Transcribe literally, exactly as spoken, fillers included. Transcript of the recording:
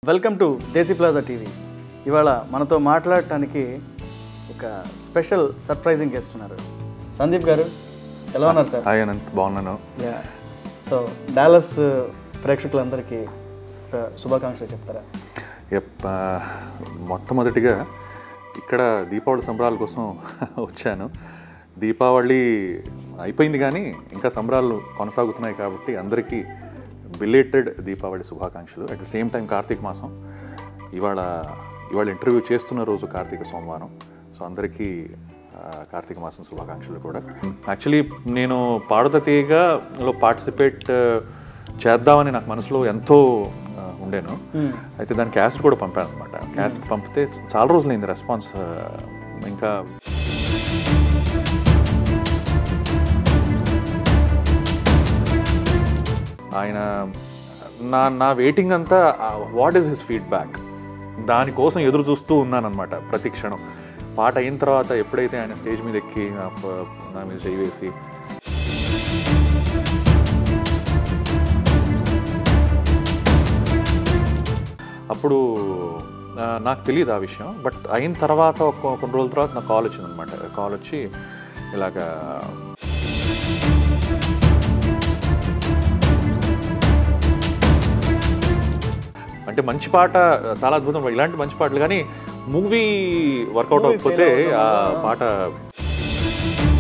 Welcome to Desi plaza TV. ఇవాళ మనతో మాట్లాడటానికి ఒక స్పెషల్ సర్ప్రైజింగ్ గెస్ట్ ఉన్నారు. సందీప్ గారు ఎలా ఉన్నారు సార్? హాయ్ అనంత్, బాగున్నాను. యా, సో డాలస్ ప్రేక్షకులందరికీ శుభాకాంక్షలు చెప్తారా? ఎప్ మొట్టమొదటిగా ఇక్కడ దీపావళి సంబరాల కోసం వచ్చాను. దీపావళి అయిపోయింది కానీ ఇంకా సంబరాలు కొనసాగుతున్నాయి కాబట్టి అందరికీ బిలేటెడ్ దీపావళి శుభాకాంక్షలు. At the same time Karthika మాసం, ఇవాళ ఇవాళ ఇంటర్వ్యూ చేస్తున్న రోజు కార్తీక సోమవారం. సో అందరికీ కార్తీక మాసం శుభాకాంక్షలు కూడా. యాక్చువల్లీ నేను పాడుతా తీయగాలో పార్టిసిపేట్ చేద్దామని నాకు మనసులో ఎంతో ఉండేను. అయితే దాని క్యాసెట్ కూడా పంపాను అనమాట. క్యాసెట్ పంపితే చాలా రోజులైంది రెస్పాన్స్. ఇంకా ఆయన నా నా వెయిటింగ్ అంతా వాట్ ఈస్ హిస్ ఫీడ్బ్యాక్, దానికోసం ఎదురు చూస్తూ ఉన్నాను అనమాట ప్రతి క్షణం. పాట అయిన తర్వాత ఎప్పుడైతే ఆయన స్టేజ్ మీద ఎక్కి నా మీద చేయి వేసి అప్పుడు నాకు తెలియదు ఆ విషయం. బట్ అయిన తర్వాత ఒక కొన్ని రోజుల తర్వాత నాకు కాల్ వచ్చింది అనమాట. కాల్ వచ్చి ఇలాగా అంటే మంచి పాట, చాలా అద్భుతం, ఇలాంటి మంచి పాటలు, కానీ మూవీ వర్కౌట్ అవ్వకపోతే ఆ పాట